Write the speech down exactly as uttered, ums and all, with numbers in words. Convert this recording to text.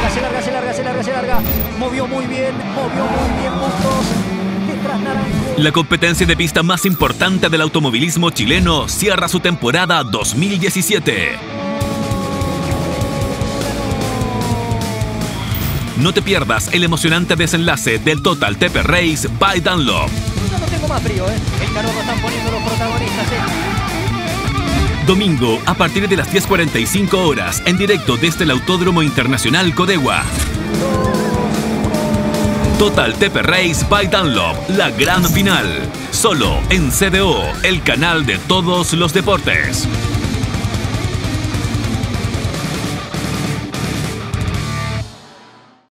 larga, se larga, se larga, se larga, se larga. Movió muy bien, movió muy bien puntos. Detrás Naranjo. La competencia de pista más importante del automovilismo chileno cierra su temporada dos mil diecisiete. No te pierdas el emocionante desenlace del Total T P Race by Dunlop. Yo no tengo más frío, ¿eh? El calor lo están poniendo los protagonistas, ¿eh? Domingo, a partir de las diez cuarenta y cinco horas, en directo desde el Autódromo Internacional Codegua. Total T P Race by Dunlop, la gran final. Solo en C D O, el canal de todos los deportes.